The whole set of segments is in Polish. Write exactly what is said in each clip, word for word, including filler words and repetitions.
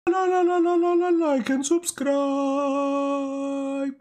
La, la, la, la, la, la, like and subscribe.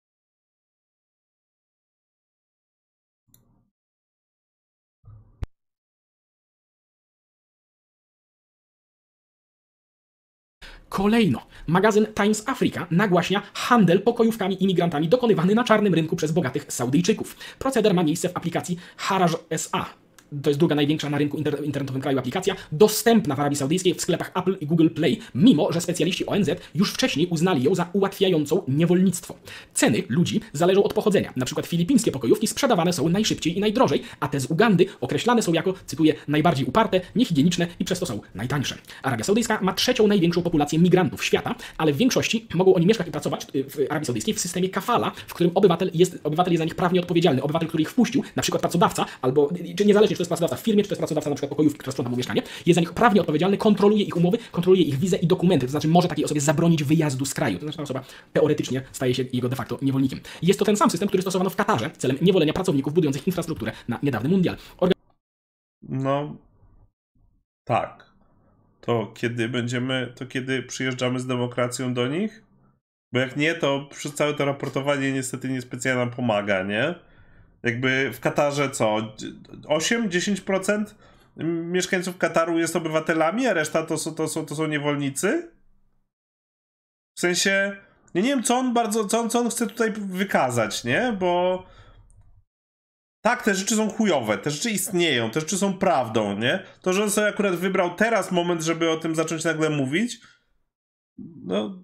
Kolejno, magazyn Times Africa nagłaśnia handel pokojówkami i migrantami dokonywany na czarnym rynku przez bogatych Saudyjczyków. Proceder ma miejsce w aplikacji Haraj S A. To jest druga największa na rynku inter internetowym kraju aplikacja, dostępna w Arabii Saudyjskiej w sklepach Apple i Google Play, mimo że specjaliści O N Z już wcześniej uznali ją za ułatwiającą niewolnictwo. Ceny ludzi zależą od pochodzenia. Na przykład filipińskie pokojówki sprzedawane są najszybciej i najdrożej, a te z Ugandy określane są jako, cytuję, najbardziej uparte, niehigieniczne i przez to są najtańsze. Arabia Saudyjska ma trzecią największą populację migrantów świata, ale w większości mogą oni mieszkać i pracować w Arabii Saudyjskiej w systemie kafala, w którym obywatel jest, obywatel jest za nich prawnie odpowiedzialny. Obywatel, który ich wpuścił, na przykład pracodawca, albo czy niezależnie czy to jest pracodawca w firmie, czy to jest pracodawca na przykład pokojówki, która sprząta mu mieszkanie, jest za nich prawnie odpowiedzialny, kontroluje ich umowy, kontroluje ich wizę i dokumenty, to znaczy może takiej osobie zabronić wyjazdu z kraju, to znaczy ta osoba teoretycznie staje się jego de facto niewolnikiem. Jest to ten sam system, który stosowano w Katarze celem niewolenia pracowników budujących infrastrukturę na niedawny mundial. Organ No, tak. To kiedy będziemy, to kiedy przyjeżdżamy z demokracją do nich? Bo jak nie, to przez całe to raportowanie niestety niespecjalnie nam pomaga, nie? Jakby w Katarze co? osiem do dziesięciu procent mieszkańców Kataru jest obywatelami, a reszta to są, to są, to są niewolnicy? W sensie, ja nie wiem, co on bardzo, co on, co on chce tutaj wykazać, nie? Bo tak, te rzeczy są chujowe, te rzeczy istnieją, te rzeczy są prawdą, nie? To, że on sobie akurat wybrał teraz moment, żeby o tym zacząć nagle mówić, no...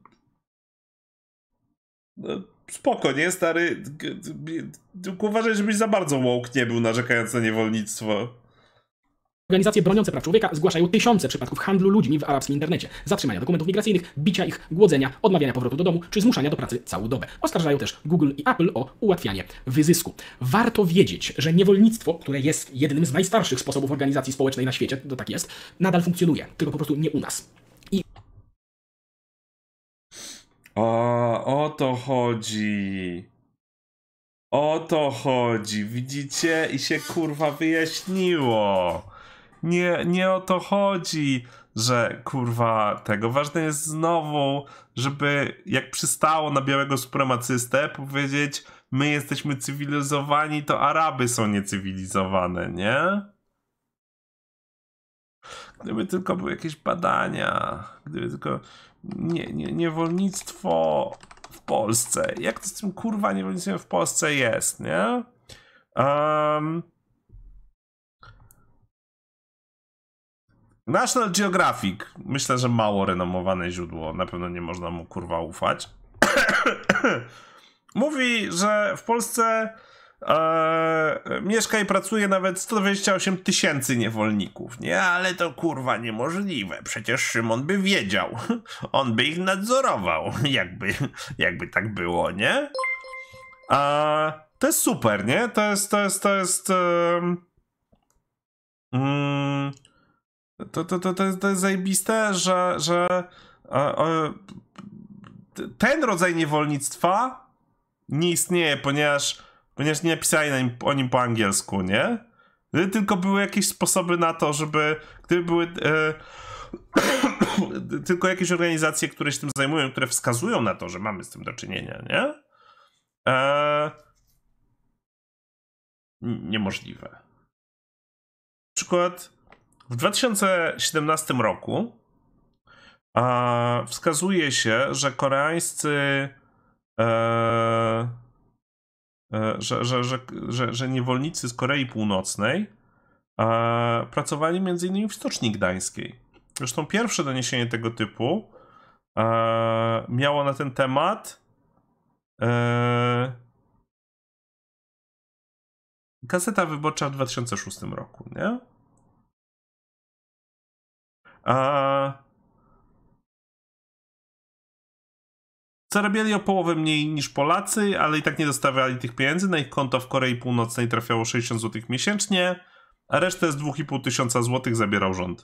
no spoko, nie, stary? Uważaj, żebyś za bardzo woke nie był, narzekając na niewolnictwo. Organizacje broniące praw człowieka zgłaszają tysiące przypadków handlu ludźmi w arabskim internecie, zatrzymania dokumentów migracyjnych, bicia ich, głodzenia, odmawiania powrotu do domu czy zmuszania do pracy całą dobę. Oskarżają też Google i Apple o ułatwianie wyzysku. Warto wiedzieć, że niewolnictwo, które jest jednym z najstarszych sposobów organizacji społecznej na świecie, to tak jest, nadal funkcjonuje, tylko po prostu nie u nas. I O, o to chodzi. O to chodzi. Widzicie? I się kurwa wyjaśniło. Nie, nie o to chodzi, że kurwa tego. Ważne jest znowu, żeby jak przystało na białego supremacystę powiedzieć, my jesteśmy cywilizowani, to Araby są niecywilizowane, nie? Gdyby tylko były jakieś badania, gdyby tylko nie, nie, niewolnictwo w Polsce. Jak to z tym kurwa niewolnictwem w Polsce jest, nie? Um, National Geographic. Myślę, że mało renomowane źródło. Na pewno nie można mu kurwa ufać. Mówi, że w Polsce Eee, mieszka i pracuje nawet sto dwadzieścia osiem tysięcy niewolników, nie? Ale to kurwa niemożliwe, przecież Szymon by wiedział, on by ich nadzorował, jakby, jakby tak było, nie? Eee, to jest super, nie? To jest, to jest, to jest um, um, to, to, to, to, jest, to jest zajebiste, że, że e, e, ten rodzaj niewolnictwa nie istnieje, ponieważ Ponieważ nie napisali na nim, o nim po angielsku, nie? Gdyby tylko były jakieś sposoby na to, żeby... Gdyby były e, tylko jakieś organizacje, które się tym zajmują, które wskazują na to, że mamy z tym do czynienia, nie? E, niemożliwe. Na przykład w dwa tysiące siedemnastym roku e, wskazuje się, że koreańscy e, Że, że, że, że, że niewolnicy z Korei Północnej e, pracowali między innymi w Stoczni Gdańskiej. Zresztą pierwsze doniesienie tego typu e, miało na ten temat e, Gazeta Wyborcza w dwa tysiące szóstym roku, nie? E, Zarabiali o połowę mniej niż Polacy, ale i tak nie dostawali tych pieniędzy. Na ich konto w Korei Północnej trafiało sześćdziesiąt złotych miesięcznie, a resztę z dwa i pół tysiąca złotych zabierał rząd.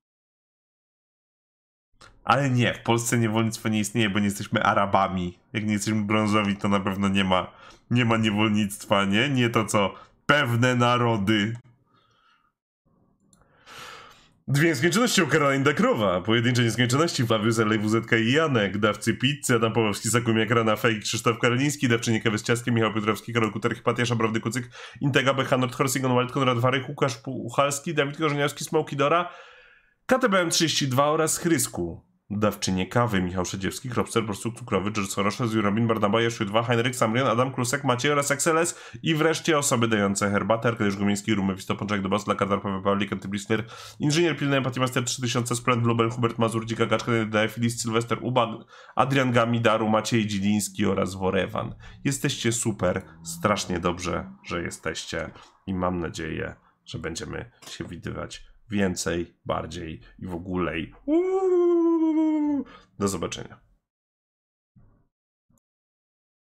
Ale nie, w Polsce niewolnictwo nie istnieje, bo nie jesteśmy Arabami. Jak nie jesteśmy brązowi, to na pewno nie ma, nie ma niewolnictwa, nie? Nie to co pewne narody. Dwie nieskończoności u Caroline Dakrowa, pojedyncze nieskończoności Flawius L. W Z K i Janek, dawcy pizzy, Adam Pawłowski, Sakumiak, Rana Fake, Krzysztof Karoliński, dawczyni kawy z ciastkiem, Michał Piotrowski, Karol Kuter, Hipatia, Szabrowdy Kucyk, Intega, Becha, Nord, Horsigon, Wald, Konrad Warych, Łukasz Puchalski, Dawid Korzeniowski, Smoki Dora, K T B M trzydzieści dwa oraz Chrysku. Dawczynie kawy Michał Szedziewski, Kropster, Prostróg Cukrowy, George Soros, Robin, Barnaba, Jeszu dwa, Heinrich, Samrian, Adam Klusek, Maciej oraz Axeles i wreszcie osoby dające herbatę, Arkadiusz Gumiński, Rumy, Wistopączek, Dobos, dla Kadar, Paweł Pawlik, Antyblisner, Inżynier Pilny, Empatii Master trzy tysiące, Sprint, Blubel, Hubert Mazur, Dzika Gaczka, Filis, Sylwester, Ubag, Adrian Gamidaru, Maciej Dziliński oraz Worewan. Jesteście super, strasznie dobrze, że jesteście i mam nadzieję, że będziemy się widywać więcej, bardziej i w ogóle. Uuu. Do zobaczenia.